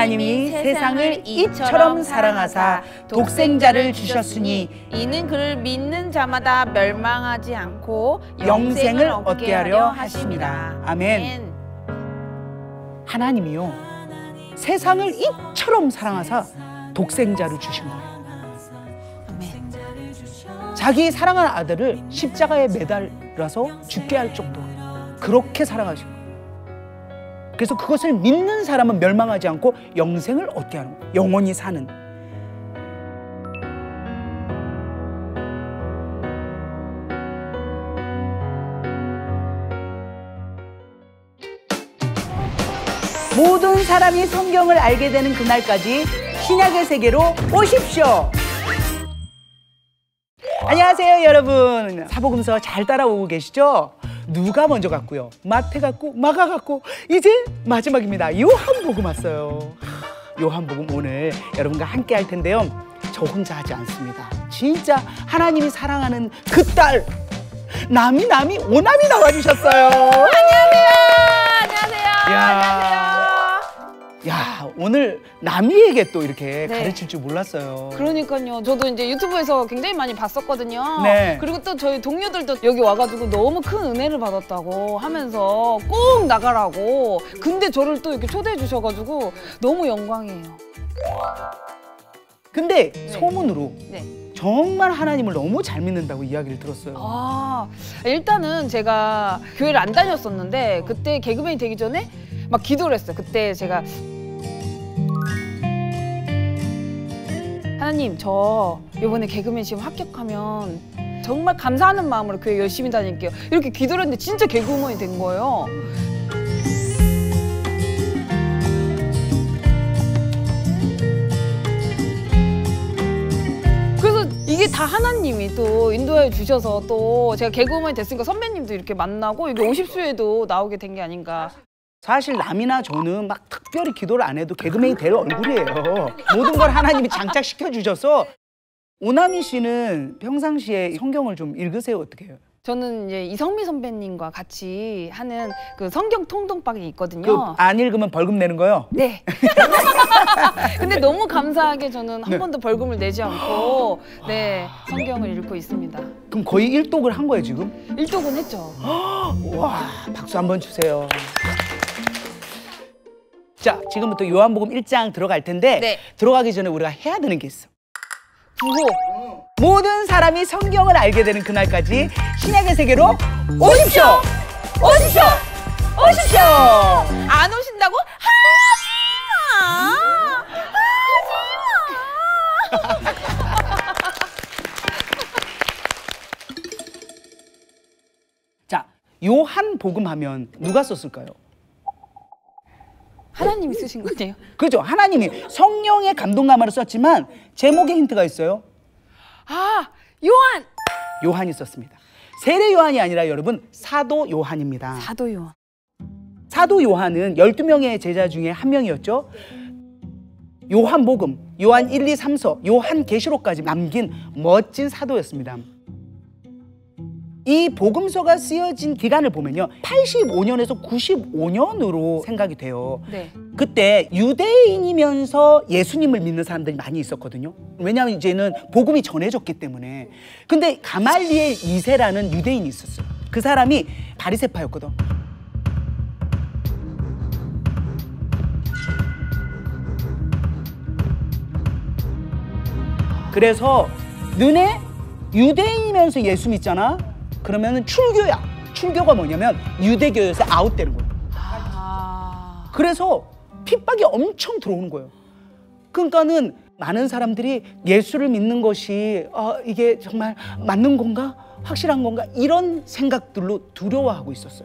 하나님이 세상을 이처럼 사랑하사 독생자를 주셨으니 이는 그를 믿는 자마다 멸망하지 않고 영생을 얻게 하려 하심이라. 아멘. 하나님이요, 세상을 이처럼 사랑하사 독생자를 주신 거예요. 아멘. 자기 사랑하는 아들을 십자가에 매달아서 죽게 할 정도로 그렇게 사랑하신 거예요. 그래서 그것을 믿는 사람은 멸망하지 않고 영생을 얻게 하는 거예요. 영원히 사는. 모든 사람이 성경을 알게 되는 그날까지 신약의 세계로 오십시오. 안녕하세요, 여러분. 사복음서 잘 따라오고 계시죠? 누가 먼저 갔고요? 마태 갔고, 마가 갔고, 이제 마지막입니다. 요한복음 왔어요. 요한복음 오늘 여러분과 함께 할 텐데요, 저 혼자 하지 않습니다. 진짜 하나님이 사랑하는 그 딸 남이 오남이 나와주셨어요. 안녕하세요. 안녕하세요. 안녕하세요. 야, 오늘 남이에게 또 이렇게 네. 가르칠 줄 몰랐어요. 그러니까요. 저도 이제 유튜브에서 굉장히 많이 봤었거든요. 네. 그리고 또 저희 동료들도 여기 와가지고 너무 큰 은혜를 받았다고 하면서 꼭 나가라고. 근데 저를 또 이렇게 초대해 주셔가지고 너무 영광이에요. 근데 소문으로 네. 정말 하나님을 너무 잘 믿는다고 이야기를 들었어요. 아, 일단은 제가 교회를 안 다녔었는데 그때 개그맨이 되기 전에 막 기도를 했어요. 그때 제가 하나님, 저 이번에 개그맨 시험 합격하면 정말 감사하는 마음으로 교회 열심히 다닐게요. 이렇게 기도를 했는데 진짜 개그우먼이 된 거예요. 그래서 이게 다 하나님이 또 인도해 주셔서 또 제가 개그우먼이 됐으니까 선배님도 이렇게 만나고 이게 50수에도 나오게 된 게 아닌가. 사실 남이나 저는 막 특별히 기도를 안 해도 개그맨이 될 얼굴이에요. 모든 걸 하나님이 장착시켜 주셔서. 오나미 씨는 평상시에 성경을 좀 읽으세요? 어떻게 해요? 저는 이제 이성미 선배님과 같이 하는 그 성경 통독방이 있거든요. 그 안 읽으면 벌금 내는 거요? 네. 근데 너무 감사하게 저는 한 번도 벌금을 내지 않고 네, 성경을 읽고 있습니다. 그럼 거의 일독을 한 거예요, 지금? 일독은 했죠. 와, 박수 한번 주세요. 자, 지금부터 요한복음 1장 들어갈 텐데 네. 들어가기 전에 우리가 해야 되는 게 있어. 구호. 모든 사람이 성경을 알게 되는 그날까지 신약의 세계로 오십시오! 오십시오! 오십시오! 안 오신다고? 하지마! 자, 요한복음 하면 누가 썼을까요? 하나님이 쓰신 거네요. 그렇죠. 하나님이 성령의 감동감으로 썼지만 제목에 힌트가 있어요. 아, 요한! 요한이 썼습니다. 세례 요한이 아니라 여러분 사도 요한입니다. 사도 요한. 사도 요한은 12명의 제자 중에 한 명이었죠. 요한복음, 요한 1, 2, 3서, 요한 계시록까지 남긴 멋진 사도였습니다. 이 복음서가 쓰여진 기간을 보면요, 85년에서 95년으로 생각이 돼요. 네. 그때 유대인이면서 예수님을 믿는 사람들이 많이 있었거든요. 왜냐하면 이제는 복음이 전해졌기 때문에. 근데 가말리엘 2세라는 유대인이 있었어요. 그 사람이 바리새파였거든. 그래서 너네 유대인이면서 예수 믿잖아? 그러면 출교야. 출교가 뭐냐면 유대교에서 아웃되는 거예요. 그래서 핍박이 엄청 들어오는 거예요. 그러니까는 많은 사람들이 예수를 믿는 것이 이게 정말 맞는 건가? 확실한 건가? 이런 생각들로 두려워하고 있었어요.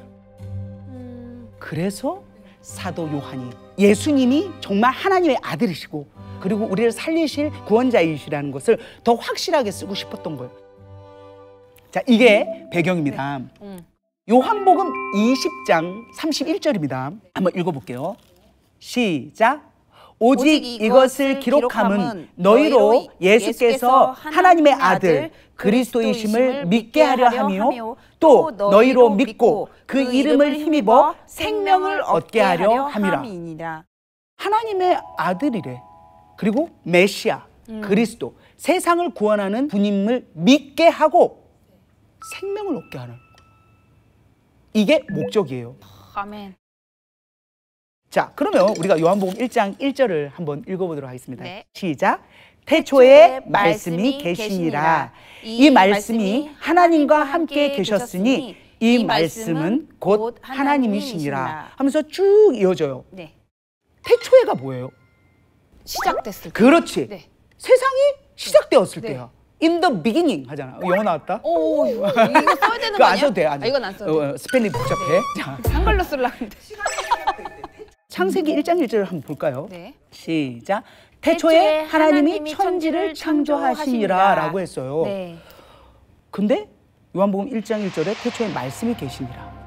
그래서 사도 요한이 예수님이 정말 하나님의 아들이시고 그리고 우리를 살리실 구원자이시라는 것을 더 확실하게 쓰고 싶었던 거예요. 자, 이게 배경입니다. 요한복음 20장 31절입니다. 한번 읽어볼게요. 시작. 오직 이것을 기록함은 너희로 예수께서 하나님의 아들 그리스도이심을 믿게 하려 함이요 또 너희로 믿고 그 이름을 힘입어 생명을 얻게 하려 함이라. 하나님의 아들이래. 그리고 메시아, 그리스도, 세상을 구원하는 분임을 믿게 하고 생명을 얻게 하는 거예요. 이게 목적이에요. 아멘. 자, 그러면 우리가 요한복음 1장 1절을 한번 읽어보도록 하겠습니다. 네. 시작. 태초에 말씀이 계시니라. 이 말씀이 하나님과 함께 계셨으니 이 말씀은 곧 하나님이시니라 하면서 쭉 이어져요. 네. 태초에가 뭐예요? 시작됐을 때. 그렇지. 네. 세상이 시작되었을 네. 때야. In the beginning 하잖아. 영어 나왔다? 오, 이거 써야 되는 그거 거 안 아니야? 써도 돼. 안 돼. 이건 안 써도 돼. 스펠링 복잡해. 자, 한글로 쓰려고 했는데. 창세기 1장 1절을 한번 볼까요? 네. 시작. 태초에 하나님이 천지를 창조하시니라 라고 했어요. 네. 근데 요한복음 1장 1절에 태초에 말씀이 계시니라.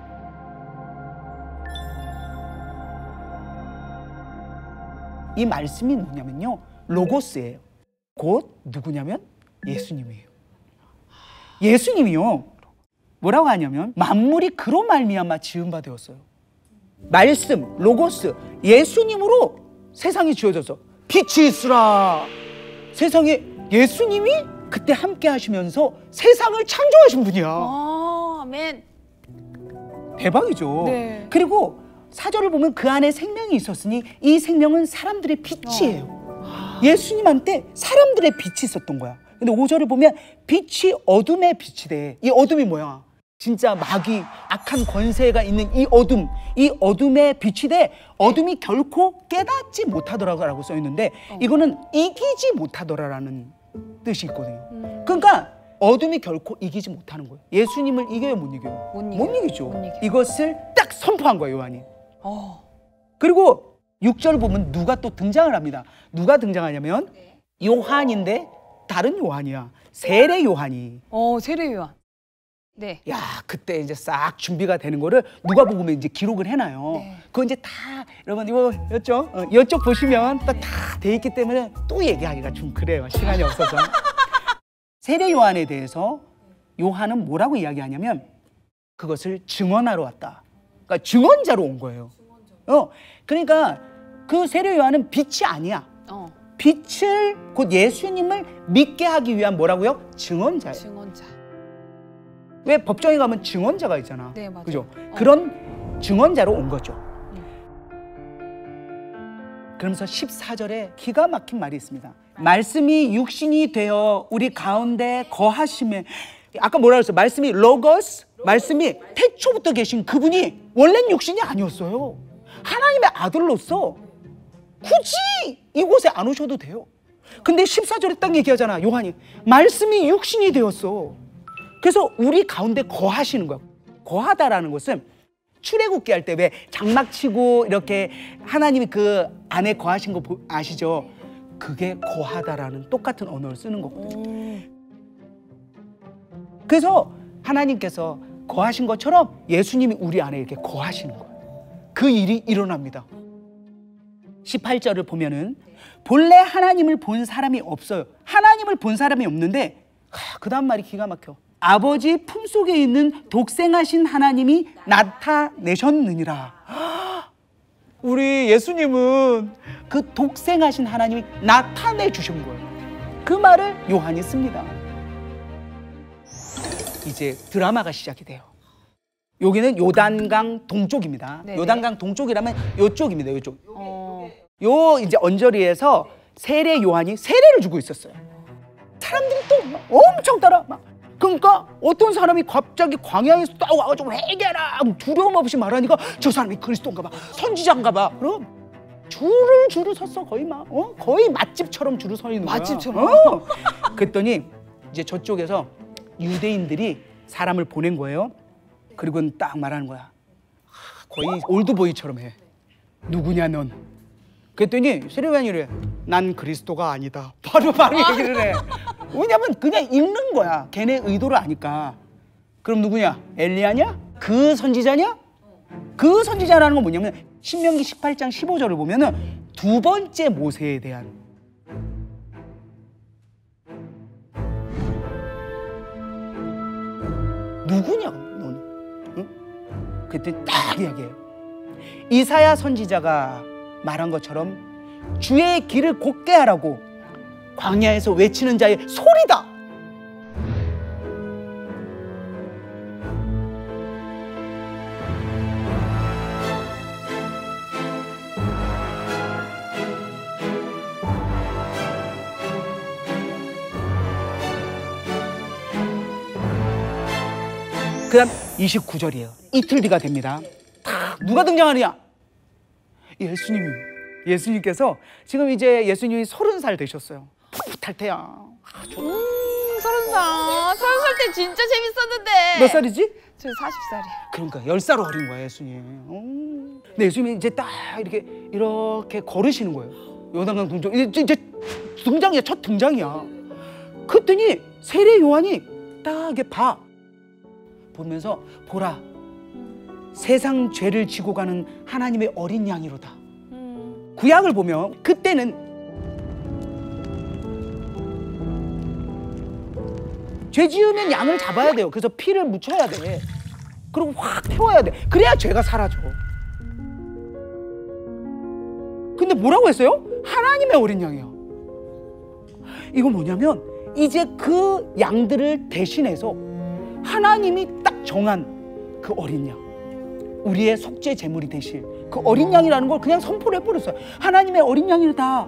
이 말씀이 뭐냐면요, 로고스예요. 곧 누구냐면 예수님이에요. 예수님이요, 뭐라고 하냐면 만물이 그로 말미암아 지은 바 되었어요. 말씀, 로고스, 예수님으로 세상이 지어져서 빛이 있으라. 세상에 예수님이 그때 함께 하시면서 세상을 창조하신 분이야. 아멘. 대박이죠. 네. 그리고 4절을 보면 그 안에 생명이 있었으니 이 생명은 사람들의 빛이에요. 예수님한테 사람들의 빛이 있었던 거야. 근데 5절을 보면 빛이 어둠의 빛이 돼. 이 어둠이 뭐야? 진짜 마귀, 악한 권세가 있는 이 어둠의 빛이 돼. 어둠이 결코 깨닫지 못하더라라고 써 있는데 이거는 이기지 못하더라라는 뜻이 있거든요. 그러니까 어둠이 결코 이기지 못하는 거예요. 예수님을 이겨요, 못 이겨요? 못 이기죠. 못 이겨요. 이것을 딱 선포한 거예요, 요한이. 어. 그리고 6절 보면 누가 또 등장을 합니다. 누가 등장하냐면 요한인데 다른 요한이야. 세례 요한이. 세례 요한. 네. 야, 그때 이제 싹 준비가 되는 거를 누가복음에 이제 기록을 해놔요. 네. 그거 이제 다 여러분 이쪽 보시면 또 다 돼 있기 때문에 또 얘기하기가 좀 그래요. 시간이 없어서. 세례 요한에 대해서 요한은 뭐라고 이야기하냐면 그것을 증언하러 왔다. 그러니까 증언자로 온 거예요. 그러니까 그 세례 요한은 빛이 아니야. 빛을 곧 예수님을 믿게 하기 위한 뭐라고요? 증언자예요. 증언자. 왜 법정에 가면 증언자가 있잖아. 네, 맞아요. 그죠? 그런 증언자로 온 거죠. 그러면서 14절에 기가 막힌 말이 있습니다. 말씀이 육신이 되어 우리 가운데 거하심에, 아까 뭐라 그랬어요? 말씀이 로고스, 말씀이 태초부터 계신 그분이 원래는 육신이 아니었어요. 하나님의 아들로서 굳이 이곳에 안 오셔도 돼요. 근데 14절에 딱 얘기하잖아, 요한이. 말씀이 육신이 되었어. 그래서 우리 가운데 거하시는 거야. 거하다라는 것은 출애굽기 할 때 왜 장막 치고 이렇게 하나님이 그 안에 거하신 거 아시죠? 그게 거하다라는 똑같은 언어를 쓰는 거거든요. 그래서 하나님께서 거하신 것처럼 예수님이 우리 안에 이렇게 거하시는 거예요. 그 일이 일어납니다. 18절을 보면은 본래 하나님을 본 사람이 없어요. 하나님을 본 사람이 없는데 그 다음 말이 기가 막혀. 아버지 품속에 있는 독생하신 하나님이 나타내셨느니라. 우리 예수님은 그 독생하신 하나님이 나타내 주신 거예요. 그 말을 요한이 씁니다. 이제 드라마가 시작이 돼요. 여기는 요단강 동쪽입니다. 네네. 요단강 동쪽이라면 요쪽입니다. 요쪽. 요 이제 언저리에서 세례 요한이 세례를 주고 있었어요. 사람들이 또 엄청 따라 막. 그러니까 어떤 사람이 갑자기 광야에서 딱 와가지고 회개하라 두려움 없이 말하니까 저 사람이 그리스도인가 봐, 선지자인가 봐. 그럼 줄을 섰어. 거의 막 거의 맛집처럼 줄을 서 있는 거야. 맛집처럼? 그랬더니 이제 저쪽에서 유대인들이 사람을 보낸 거예요. 그리고는 딱 말하는 거야. 거의 올드보이처럼 해. 누구냐 넌? 그랬더니 세례요한이 이래. 난 그리스도가 아니다. 바로 얘기를 해. 왜냐면 그냥 읽는 거야. 걔네 의도를 아니까. 그럼 누구냐? 엘리야냐? 그 선지자냐? 그 선지자라는 건 뭐냐면 신명기 18장 15절을 보면은 두 번째 모세에 대한 누구냐 너는? 응? 그때 딱 이야기해요. 이사야 선지자가 말한 것처럼 주의 길을 곧게 하라고 광야에서 외치는 자의 소리다. 그 다음 29절이에요. 이틀 뒤가 됩니다. 누가 등장하느냐? 예수님께서 지금 이제 예수님이 30살 되셨어요. 풋풋할 때야. 30살 때 진짜 재밌었는데. 몇 살이지? 저 40살이에요. 그러니까 10살 어린 거야, 예수님. 근데 예수님이 이제 딱 이렇게 걸으시는 거예요. 요단강 동쪽. 이제 등장이야, 첫 등장이야. 그랬더니 세례 요한이 딱 이렇게 보면서 보라, 세상 죄를 지고 가는 하나님의 어린 양이로다. 구약을 보면 그때는 죄 지으면 양을 잡아야 돼요. 그래서 피를 묻혀야 돼. 그리고 확 태워야 돼. 그래야 죄가 사라져. 근데 뭐라고 했어요? 하나님의 어린 양이야. 이거 뭐냐면 이제 그 양들을 대신해서 하나님이 딱 정한 그 어린 양, 우리의 속죄 제물이 되실 그 어린 양이라는 걸 그냥 선포를 해버렸어요. 하나님의 어린 양이다.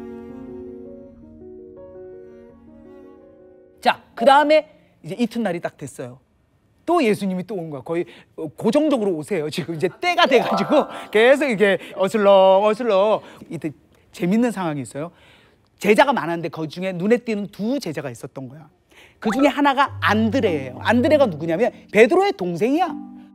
자, 그 다음에 이제 이튿날이 딱 됐어요. 또 예수님이 또 온 거야. 거의 고정적으로 오세요. 지금 이제 때가 돼가지고 계속 이게 어슬렁. 이때 재밌는 상황이 있어요. 제자가 많았는데 그 중에 눈에 띄는 두 제자가 있었던 거야. 그 중에 하나가 안드레예요. 안드레가 누구냐면 베드로의 동생이야.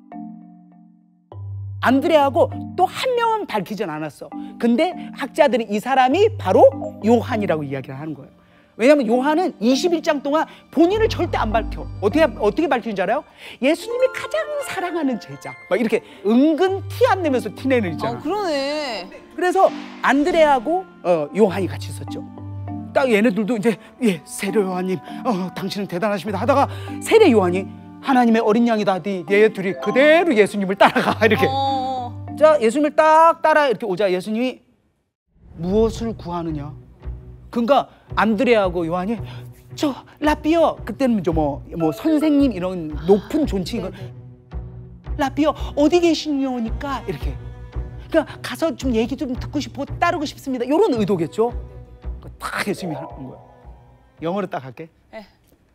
안드레하고 또 한 명은 밝히진 않았어. 근데 학자들이 이 사람이 바로 요한이라고 이야기를 하는 거예요. 왜냐하면 요한은 21장 동안 본인을 절대 안 밝혀. 어떻게 밝히는지 알아요? 예수님이 가장 사랑하는 제자. 막 이렇게 은근 티 안 내면서 티 내는 있잖아. 그러네. 그래서 안드레하고 요한이 같이 있었죠. 딱 얘네들도 이제 세례 요한님, 당신은 대단하십니다 하다가 세례 요한이 하나님의 어린 양이다. 얘 둘이 그대로 예수님을 따라가 이렇게. 자, 예수님을 딱 따라 이렇게 오자 예수님이 무엇을 구하느냐? 그러니까 안드레하고 요한이 저 라비어, 그때는 뭐 선생님 이런 높은 존칭, 라비어 어디 계시냐니까 이렇게. 그러니까 가서 좀 얘기 좀 듣고 싶어, 따르고 싶습니다. 이런 의도겠죠. 딱 예수님이 하는 거야. 영어로 딱 할게. 네.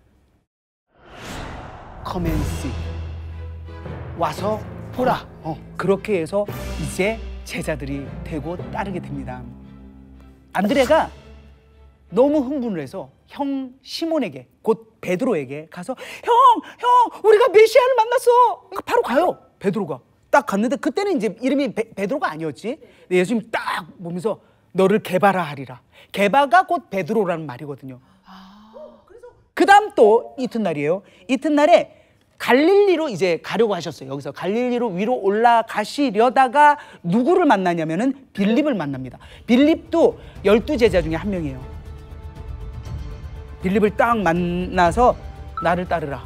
Come and see. 와서 보라. 그렇게 해서 이제 제자들이 되고 따르게 됩니다. 안드레가 너무 흥분을 해서 형 시몬에게, 곧 베드로에게 가서 형 우리가 메시아를 만났어. 바로 가요. 베드로가 딱 갔는데 그때는 이제 이름이 베드로가 아니었지. 근데 예수님이 딱 보면서 너를 게바라 하리라. 게바가 곧 베드로라는 말이거든요. 그 다음 또 이튿날이에요. 이튿날에 갈릴리로 이제 가려고 하셨어요. 여기서 갈릴리로 위로 올라가시려다가 누구를 만나냐면은 빌립을 만납니다. 빌립도 12제자 중에 한 명이에요. 빌립을 딱 만나서 나를 따르라.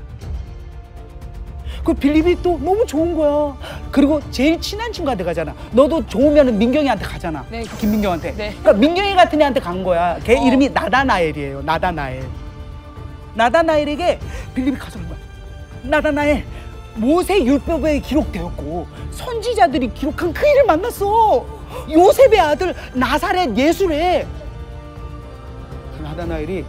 그 빌립이 또 너무 좋은 거야. 그리고 제일 친한 친구한테 가잖아. 너도 좋으면 민경이한테 가잖아. 네. 김민경한테. 네. 그러니까 민경이 같은 애한테 간 거야. 걔 이름이 나다나엘이에요. 나다나엘에게 빌립이 가서 그런 거야. 나다나엘, 모세 율법에 기록되었고 선지자들이 기록한 그 일을 만났어. 요셉의 아들 나사렛 예수래. 나다나엘이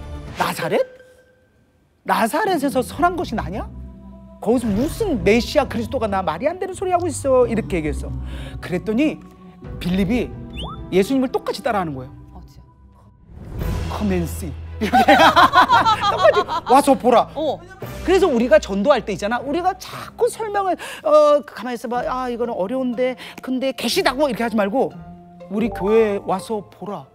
나사렛에서 선한 것이 나냐? 거기서 무슨 메시아 그리스도가 나 말이 안 되는 소리 하고 있어. 이렇게 얘기했어. 그랬더니 빌립이 예수님을 똑같이 따라하는 거예요. Come and see. 이렇게 똑같이 와서 보라. 그래서 우리가 전도할 때 있잖아. 우리가 자꾸 설명을 가만히 있어봐. 이거는 어려운데 근데 계시다고 이렇게 하지 말고 우리 교회에 와서 보라.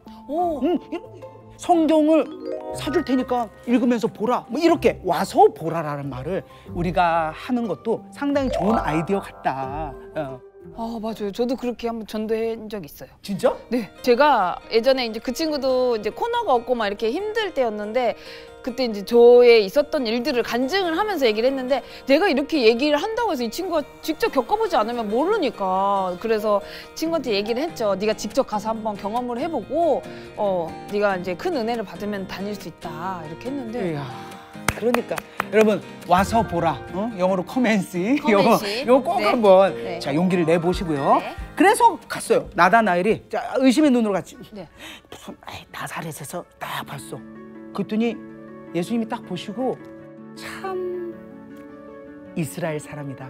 성경을 사줄 테니까 읽으면서 보라. 뭐 이렇게 와서 보라라는 말을 우리가 하는 것도 상당히 좋은 아이디어 같다. 맞아요. 저도 그렇게 한번 전도한 적 있어요. 진짜? 네. 제가 예전에 이제 그 친구도 이제 코너가 없고 막 이렇게 힘들 때였는데 그때 이제 저의 있었던 일들을 간증을 하면서 얘기를 했는데 내가 이렇게 얘기를 한다고 해서 이 친구가 직접 겪어보지 않으면 모르니까 그래서 친구한테 얘기를 했죠. 네가 직접 가서 한번 경험을 해보고 네가 이제 큰 은혜를 받으면 다닐 수 있다 이렇게 했는데 이야, 그러니까 여러분 와서 보라. 영어로 커맨시. 커맨시. 요거 꼭 네. 한번 네. 자 용기를 내 보시고요. 네. 그래서 갔어요. 나다나엘이 자, 의심의 눈으로 갔지. 네. 무슨 나사렛에서 딱 봤어. 그랬더니 예수님이 딱 보시고 참 이스라엘 사람이다.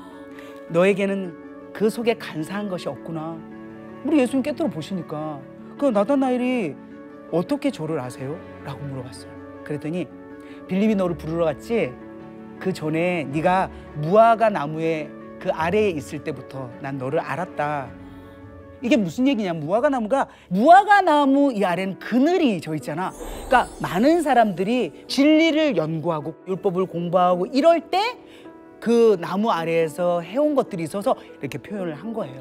너에게는 그 속에 간사한 것이 없구나. 우리 예수님 깨뜨려 보시니까 그 나다나엘이 어떻게 저를 아세요? 라고 물어봤어요. 그랬더니 빌립이 너를 부르러 갔지? 그 전에 네가 무화과 나무의 그 아래에 있을 때부터 난 너를 알았다. 이게 무슨 얘기냐? 무화과 나무 이 아래는 그늘이 져 있잖아. 그러니까 많은 사람들이 진리를 연구하고 율법을 공부하고 이럴 때 그 나무 아래에서 해온 것들이 있어서 이렇게 표현을 한 거예요.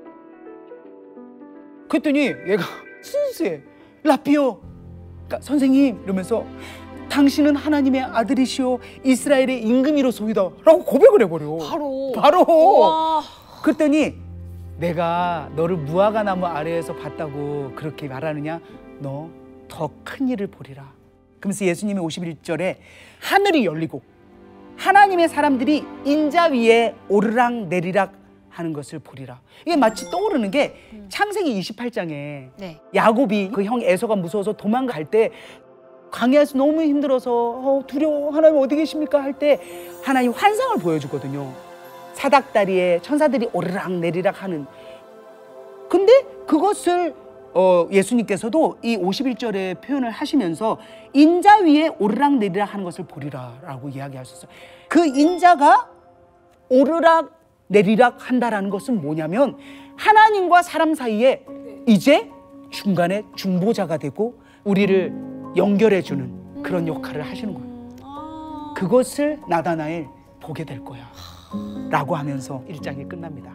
그랬더니 얘가 순수해. 라피오, 그러니까 선생님 이러면서 당신은 하나님의 아들이시오 이스라엘의 임금이로소이다 라고 고백을 해버려. 바로. 우와. 그랬더니 내가 너를 무화과 나무 아래에서 봤다고 그렇게 말하느냐? 너 더 큰 일을 보리라. 그러면서 예수님이 51절에 하늘이 열리고 하나님의 사람들이 인자 위에 오르락 내리락 하는 것을 보리라. 이게 마치 떠오르는 게 창세기 28장에 네. 야곱이 그 형 에서가 무서워서 도망갈 때 광야에서 너무 힘들어서 두려워 하나님 어디 계십니까 할 때 하나님 환상을 보여주거든요. 사닥다리에 천사들이 오르락 내리락 하는. 근데 그것을 예수님께서도 이 51절에 표현을 하시면서 인자 위에 오르락 내리락 하는 것을 보리라 라고 이야기하셨어요. 그 인자가 오르락 내리락 한다라는 것은 뭐냐면 하나님과 사람 사이에 이제 중간에 중보자가 되고 우리를 연결해주는 그런 역할을 하시는 거예요. 그것을 나다나엘 보게 될 거야 라고 하면서 1장이 끝납니다.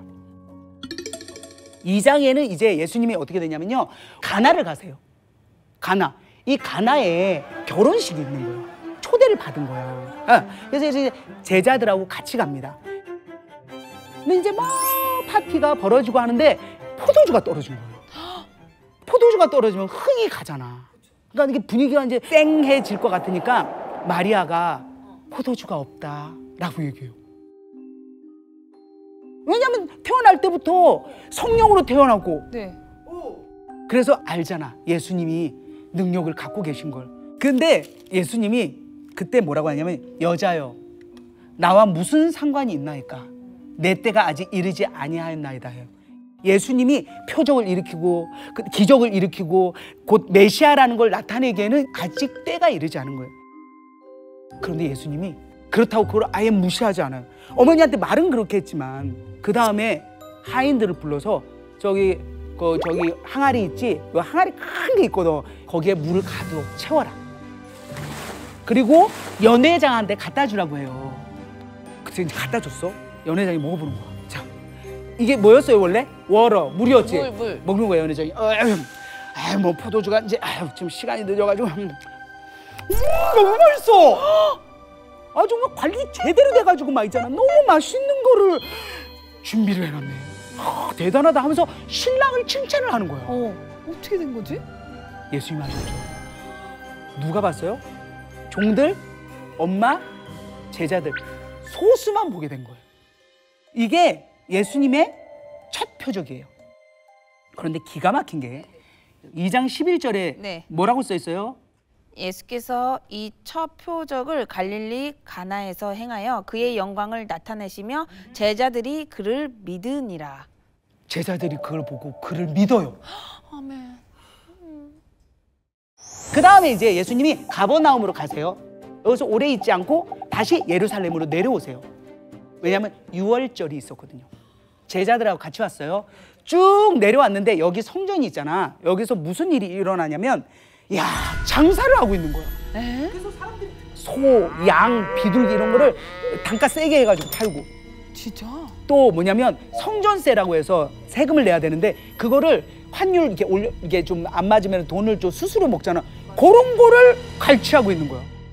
2장에는 이제 예수님이 어떻게 되냐면요, 가나를 가세요. 가나. 이 가나에 결혼식이 있는 거예요. 초대를 받은 거예요. 그래서 이제 제자들하고 같이 갑니다. 근데 이제 막 파티가 벌어지고 하는데 포도주가 떨어진 거예요. 포도주가 떨어지면 흥이 가잖아. 그러니까 이게 분위기가 이제 쌩해질 것 같으니까 마리아가 포도주가 없다라고 얘기해요. 왜냐면 태어날 때부터 성령으로 태어나고 네. 그래서 알잖아. 예수님이 능력을 갖고 계신 걸. 근데 예수님이 그때 뭐라고 하냐면 여자여 나와 무슨 상관이 있나이까 내 때가 아직 이르지 아니하였나이다 해요. 예수님이 표적을 일으키고 기적을 일으키고 곧 메시아라는 걸 나타내기에는 아직 때가 이르지 않은 거예요. 그런데 예수님이 그렇다고 그걸 아예 무시하지 않아요. 어머니한테 말은 그렇게 했지만 그 다음에 하인들을 불러서 저기 항아리 있지? 항아리 큰 게 있거든. 거기에 물을 가득 채워라. 그리고 연회장한테 갖다 주라고 해요. 그래서 이제 갖다 줬어. 연회장이 먹어보는 거야. 자, 이게 뭐였어요 원래? 워러, 물이었지? 물. 먹는 거야 연회장이. 뭐 포도주가 이제 지금 시간이 늦어가지고 너무 맛있어. 정말 관리 제대로 돼가지고 막 있잖아. 너무 맛있는 거를 준비를 해놨네. 대단하다 하면서 신랑을 칭찬을 하는 거야. 어떻게 된 거지? 예수님 하셨죠. 누가 봤어요? 종들, 엄마, 제자들 소수만 보게 된 거예요. 이게 예수님의 첫 표적이에요. 그런데 기가 막힌 게 2장 11절에 네. 뭐라고 써 있어요? 예수께서 이 첫 표적을 갈릴리 가나에서 행하여 그의 영광을 나타내시며 제자들이 그를 믿으니라. 제자들이 그걸 보고 그를 믿어요. 아멘. 그 다음에 이제 예수님이 가버나움으로 가세요. 여기서 오래 있지 않고 다시 예루살렘으로 내려오세요. 왜냐하면 유월절이 있었거든요. 제자들하고 같이 왔어요. 쭉 내려왔는데 여기 성전이 있잖아. 여기서 무슨 일이 일어나냐면 장사를 하고 있는 거야. 그래서 사람들이 소, 양, 비둘기 이런 거를 단가 세게 해가지고 팔고. 진짜? 또 뭐냐면 성전세라고 해서 세금을 내야 되는데 그거를 환율 이렇게 좀 안 맞으면 돈을 좀 수수료 먹잖아. 그런 거를 갈취하고 있는 거야.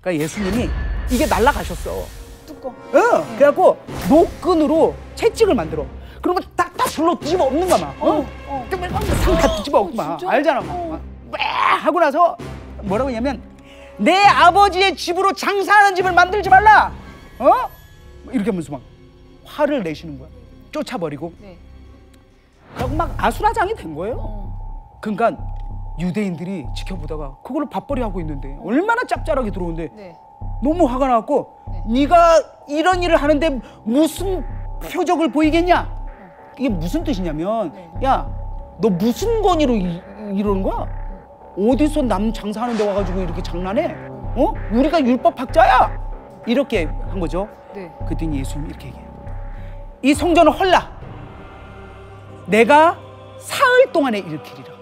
그러니까 예수님이 이게 날아가셨어. 뚜껑. 그래갖고 노끈으로 채찍을 만들어. 그러면 딱딱 불러 뒤집어 엎는 거야 막. 상다 뒤집어 엎고 막. 진짜? 알잖아. 막 하고 나서 뭐라고 하냐면 내 아버지의 집으로 장사하는 집을 만들지 말라. 이렇게 하면서 막 화를 내시는 거야. 쫓아버리고. 네. 그리고 막 아수라장이 된 거예요. 그러니까 유대인들이 지켜보다가 그걸로 밥벌이 하고 있는데 얼마나 짭짤하게 들어오는데 네. 너무 화가 나갖고 네가 이런 일을 하는데 무슨 표적을 보이겠냐? 이게 무슨 뜻이냐면 야, 너 무슨 권위로 이러는 거야? 어디서 남 장사하는 데 와가지고 이렇게 장난해? 우리가 율법 학자야? 이렇게 한 거죠. 네. 그랬더니 예수님이 이렇게 얘기해요. 이 성전을 헐라. 내가 사흘 동안에 일으키리라.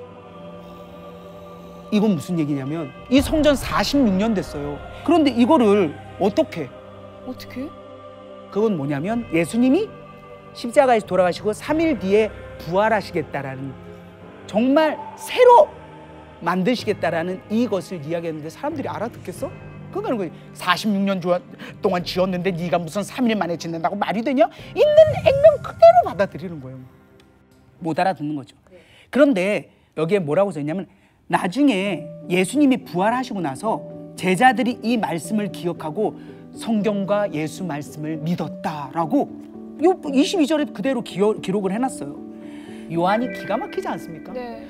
이건 무슨 얘기냐면 이 성전 46년 됐어요. 그런데 이거를 어떻게? 그건 뭐냐면 예수님이 십자가에서 돌아가시고 3일 뒤에 부활하시겠다라는 정말 새로 만드시겠다라는 이것을 이야기했는데 사람들이 알아듣겠어? 그거는 거지. 46년 동안 지었는데 네가 무슨 3일 만에 짓는다고 말이 되냐? 있는 액면 그대로 받아들이는 거예요. 못 알아듣는 거죠. 그런데 여기에 뭐라고 써있냐면 나중에 예수님이 부활하시고 나서 제자들이 이 말씀을 기억하고 성경과 예수 말씀을 믿었다라고 22절에 그대로 기록을 해놨어요. 요한이 기가 막히지 않습니까? 네.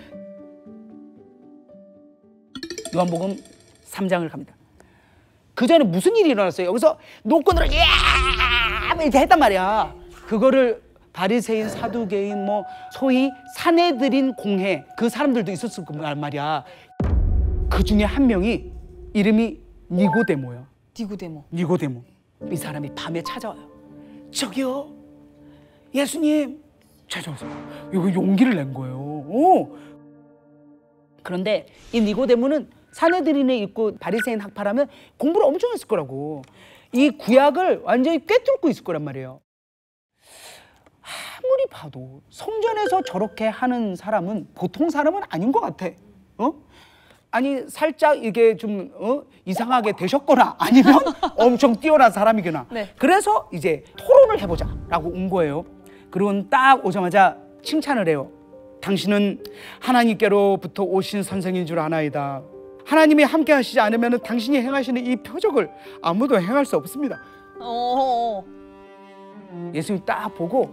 요한복음 3장을 갑니다. 그 전에 무슨 일이 일어났어요? 여기서 노끈으로 야 이렇게 했단 말이야. 그거를 바리새인, 사두개인, 뭐 소위 사내들인 공회 그 사람들도 있었을 거란 말이야. 그 중에 한 명이 이름이 니고데모야. 니고데모. 이 사람이 밤에 찾아와요. 저기요, 예수님 찾아와서 이거 용기를 낸 거예요. 그런데 이 니고데모는 사내들인에 있고 바리새인 학파라면 공부를 엄청 했을 거라고. 이 구약을 완전히 꿰뚫고 있을 거란 말이에요. 아무리 봐도 성전에서 저렇게 하는 사람은 보통 사람은 아닌 것 같아. 아니 살짝 이게 좀 이상하게 되셨거나 아니면 엄청 뛰어난 사람이거나. 네. 그래서 이제 토론을 해보자라고 온 거예요. 그리고 딱 오자마자 칭찬을 해요. 당신은 하나님께로부터 오신 선생인 줄 아나이다. 하나님이 함께 하시지 않으면 당신이 행하시는 이 표적을 아무도 행할 수 없습니다. 예수님이 딱 보고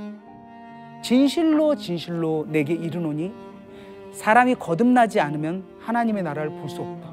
진실로 진실로 내게 이르노니 사람이 거듭나지 않으면 하나님의 나라를 볼 수 없다.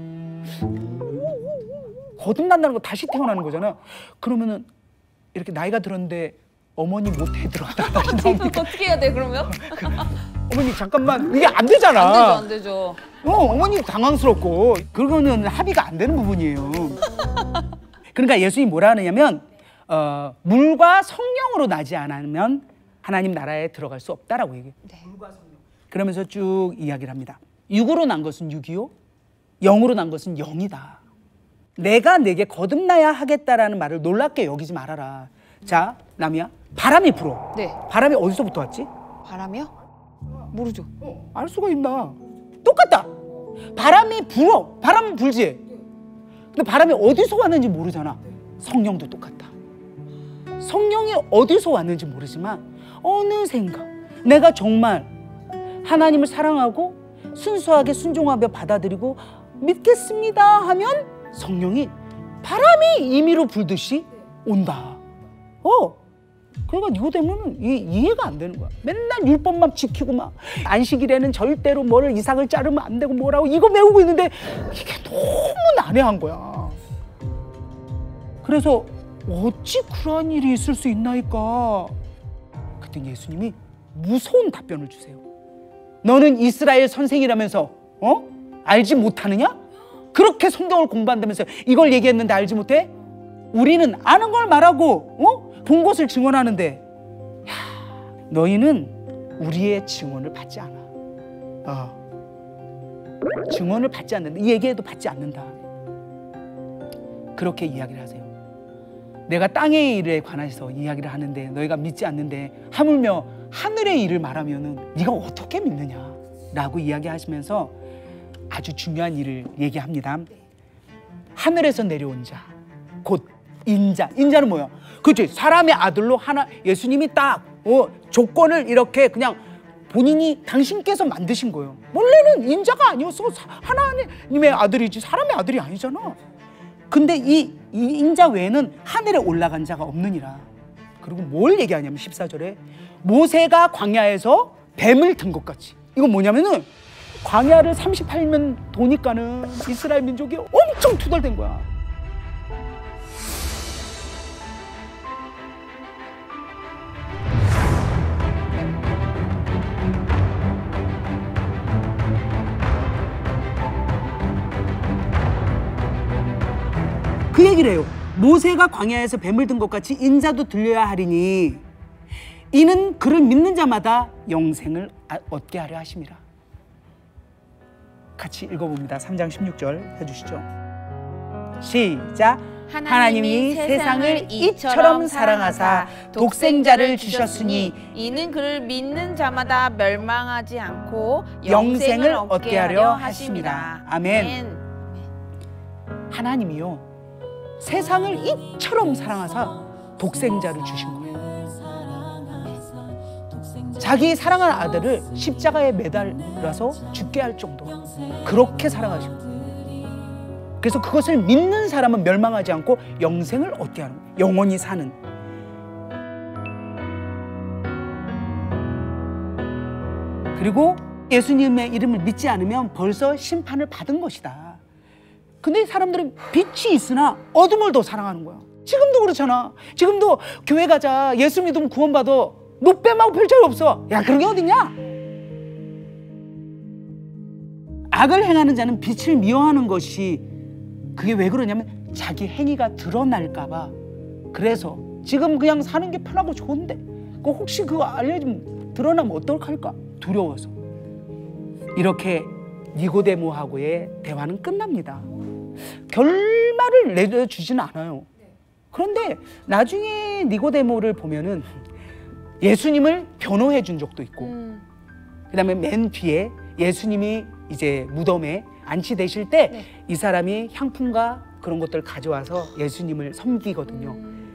거듭난다는 거 다시 태어나는 거잖아. 그러면은 이렇게 나이가 들었는데 어머니 못해 들어갔다 다시 나오니까 어떻게 해야 돼 그러면? 어머니 잠깐만 이게 안 되잖아. 안 되죠. 어머니 당황스럽고 그거는 합의가 안 되는 부분이에요. 그러니까 예수님이 뭐라 하느냐면 물과 성령으로 나지 않으면 하나님 나라에 들어갈 수 없다라고 얘기해요. 네. 그러면서 쭉 이야기를 합니다. 육으로 난 것은 육이요, 영으로 난 것은 영이다. 내가 내게 거듭나야 하겠다라는 말을 놀랍게 여기지 말아라. 자, 남이야. 바람이 불어. 네. 바람이 어디서부터 왔지? 바람이요? 모르죠. 알 수가 있나? 똑같다. 바람이 불어. 바람은 불지. 근데 바람이 어디서 왔는지 모르잖아. 성령도 똑같다. 성령이 어디서 왔는지 모르지만 어느샌가 내가 정말 하나님을 사랑하고 순수하게 순종하며 받아들이고 믿겠습니다 하면 성령이 바람이 임의로 불듯이 온다. 그러니까 니고데모는 이해가 안 되는 거야. 맨날 율법만 지키고 막 안식일에는 절대로 뭐를 이삭을 자르면 안 되고 뭐라고 이거 외우고 있는데 이게 너무 난해한 거야. 그래서 어찌 그러한 일이 있을 수 있나이까. 그때 예수님이 무서운 답변을 주세요. 너는 이스라엘 선생이라면서 알지 못하느냐? 그렇게 성경을 공부한다면서 이걸 얘기했는데 알지 못해? 우리는 아는 걸 말하고 본 것을 증언하는데 너희는 우리의 증언을 받지 않아. 증언을 받지 않는다. 이 얘기에도 받지 않는다. 그렇게 이야기를 하세요. 내가 땅의 일에 관해서 이야기를 하는데 너희가 믿지 않는데 하물며 하늘의 일을 말하면은 네가 어떻게 믿느냐라고 이야기하시면서 아주 중요한 일을 얘기합니다. 하늘에서 내려온 자, 곧 인자. 인자는 뭐야? 그렇지, 사람의 아들로 예수님이 딱 조건을 이렇게 그냥 본인이 당신께서 만드신 거예요. 원래는 인자가 아니었어. 하나님의 아들이지 사람의 아들이 아니잖아. 근데 이 인자 외에는 하늘에 올라간 자가 없느니라. 그리고 뭘 얘기하냐면 14절에 모세가 광야에서 뱀을 든 것 같이. 이건 뭐냐면은 광야를 38년 도니까는 이스라엘 민족이 엄청 투덜댄 거야. 그 얘기를 해요. 모세가 광야에서 뱀을 든 것 같이 인자도 들려야 하리니 이는 그를 믿는 자마다 영생을 얻게 하려 하심이라. 같이 읽어봅니다. 3장 16절 해주시죠. 시작. 하나님이 세상을 이처럼 사랑하사 독생자를 주셨으니 이는 그를 믿는 자마다 멸망하지 않고 영생을 얻게 하려 하심이라. 아멘. 하나님이요 세상을 이처럼 사랑하사 독생자를 주신 거예요. 자기 사랑하는 아들을 십자가에 매달아서 죽게 할 정도로 그렇게 사랑하시고, 그래서 그것을 믿는 사람은 멸망하지 않고 영생을 얻게 하는 거예요. 영원히 사는. 그리고 예수님의 이름을 믿지 않으면 벌써 심판을 받은 것이다. 근데 사람들은 빛이 있으나 어둠을 더 사랑하는 거야. 지금도 그렇잖아. 지금도 교회 가자, 예수 믿으면 구원받아. 노뱀하고 별 차이 없어. 야, 그런 게 어딨냐? 악을 행하는 자는 빛을 미워하는 것이, 그게 왜 그러냐면 자기 행위가 드러날까 봐. 그래서 지금 그냥 사는 게 편하고 좋은데 혹시 그거 알려주면 드러나면 어떡할까 두려워서. 이렇게 니고데모하고의 대화는 끝납니다. 결말을 내주지는 않아요. 그런데 나중에 니고데모를 보면은 예수님을 변호해 준 적도 있고, 그다음에 맨 뒤에 예수님이 이제 무덤에 안치되실 때 이 사람이 향품과 그런 것들을 가져와서 예수님을 섬기거든요.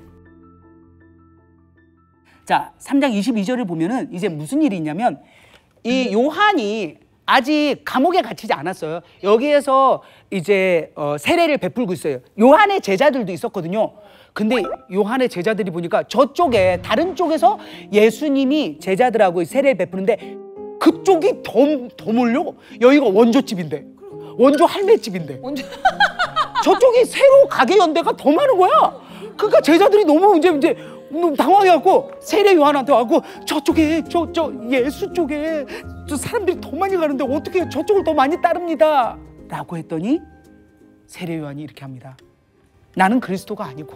자, 3장 22절을 보면은 이제 무슨 일이 있냐면 이 요한이 아직 감옥에 갇히지 않았어요. 여기에서 이제 세례를 베풀고 있어요. 요한의 제자들도 있었거든요. 근데 요한의 제자들이 보니까 저쪽에 다른 쪽에서 예수님이 제자들하고 세례를 베푸는데 그쪽이 더 몰려. 여기가 원조집인데, 원조 할매집인데 저쪽이 새로 가게 연대가 더 많은 거야. 그러니까 제자들이 너무 이제 당황해갖고 세례 요한한테 와갖고 저쪽에 저 예수 쪽에 저 사람들이 더 많이 가는데 어떻게 저쪽을 더 많이 따릅니다 라고 했더니 세례 요한이 이렇게 합니다. 나는 그리스도가 아니고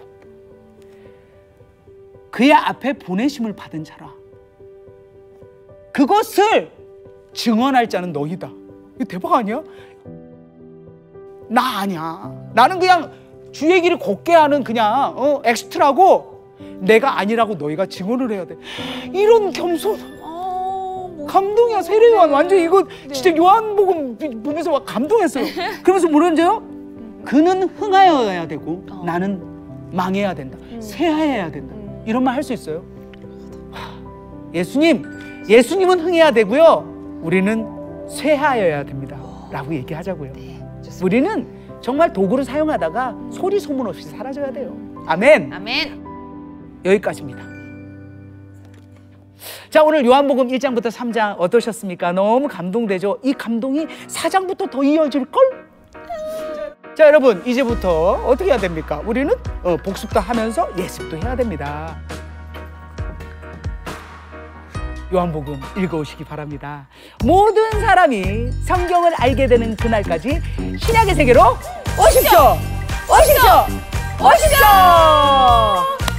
그의 앞에 보내심을 받은 자라. 그것을 증언할 자는 너희다. 이거 대박 아니야? 나 아니야. 나는 그냥 주 얘기를 곱게 하는 그냥 엑스트라고, 내가 아니라고 너희가 증언을 해야 돼. 이런 겸손. 감동이야. 세례 요한 완전 이거 진짜 요한복음 보면서 막 감동했어요. 그러면서 뭐라는지요? 그는 흥하여야 되고 나는 망해야 된다. 쇠하여야 된다. 이런 말 할 수 있어요? 예수님은 흥해야 되고요, 우리는 쇠하여야 됩니다 라고 얘기하자고요. 우리는 정말 도구를 사용하다가 소리 소문 없이 사라져야 돼요. 아멘. 아멘. 여기까지입니다. 자, 오늘 요한복음 1장부터 3장 어떠셨습니까? 너무 감동되죠? 이 감동이 4장부터 더 이어질걸? 자, 여러분, 이제부터 어떻게 해야 됩니까? 우리는 복습도 하면서 예습도 해야 됩니다. 요한복음 읽어오시기 바랍니다. 모든 사람이 성경을 알게 되는 그날까지 신약의 세계로 오십시오! 오십시오! 오십시오!